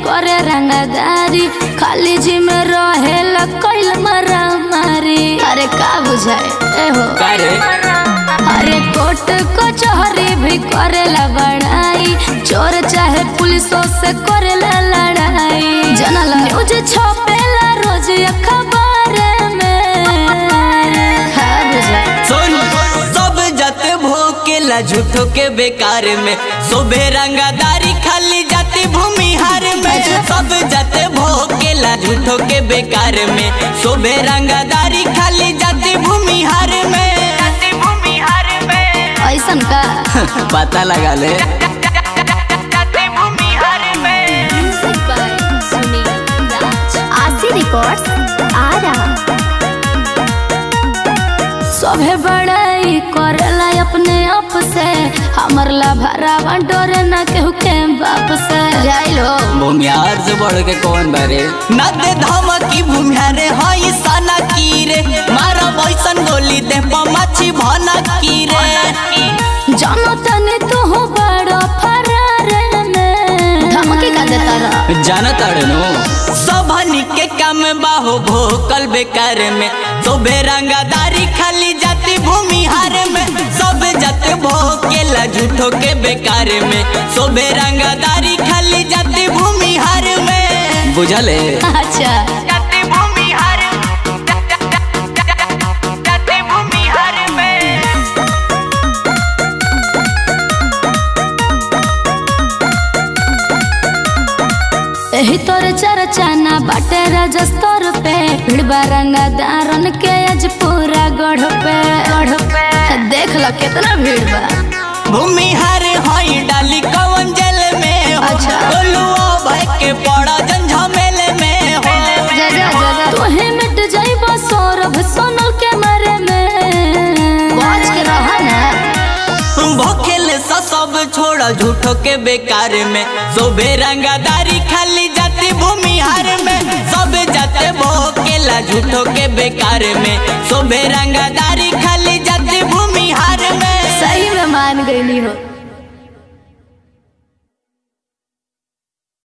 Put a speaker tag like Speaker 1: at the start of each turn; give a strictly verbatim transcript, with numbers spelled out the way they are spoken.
Speaker 1: करे रंगदारी, खाली जी में रहे कैल मरा मारी। अरे का बुझाए ए हो अरे कोर्ट कचहरी भी करेला बड़ाई, चोर चाहे पुलिसों से करेला लड़ाई। जनल न्यूज छपेला रोज अखबार में।
Speaker 2: सुन सब जाते भोकेला झूठो के बेकार में, सोबे रंगदारी खाली जाती भूमिहार में। सब जाते भोकेला झूठो के बेकार में, सोबे रंगदारी खाली जाती भूमिहार में।
Speaker 1: ऐसन का
Speaker 2: पता लगा ले
Speaker 1: आशी रिकॉर्ड्स आ रहा। सभे बड़ाई करेला अपने आप से, हमर ला भरावा डरे ना केहू के बाप से। जाइलो
Speaker 2: भूमिहार से बढ़ के कौन बारे ना दे धमकी, भूमिहार हई सना की रे, मारा बैसन गोली दे पमाछी भना की रे।
Speaker 1: जानो तने तू हो बड़ा फरार में, धमकी का देता रहा
Speaker 2: जाना ताड़नो सबनी के काम बाहो भोकल बेकार में, सोबे रंगदारी खाली जाती भूमिहार में। सब जाते भोकेला झूठो के बेकार में, सोबे रंगदारी खाली जाती भूमिहार में। बुझल है
Speaker 1: अच्छा
Speaker 2: जाती भूमिहार जाती भूमिहार में।
Speaker 1: एही तोरे चर्चा ना बाटे राजस्तर पे, भिड़बा रंगदारन के आज पूरा गढ़ पे गढ़ पे। देख लो कितना भीड़ बा।
Speaker 2: भूमिहार हई डाली कवन जेल में हो,
Speaker 1: अच्छा
Speaker 2: गोलुआ भाई के पड़ा झमेल में हो।
Speaker 1: जगह जगह तोहे मिट जाइबा सौरभ सोनल के मारे में, बच के रहा ना।
Speaker 2: भोखेल सा सब छोड़ा झूठो के बेकार में, सोबे रंगदारी खाली जाती भूमिहार में। सब जाते भोकेला झूठो के बेकार में, सोबे रंगदारी खाली जाती भूमिहार में।
Speaker 1: सही में मान गई हो।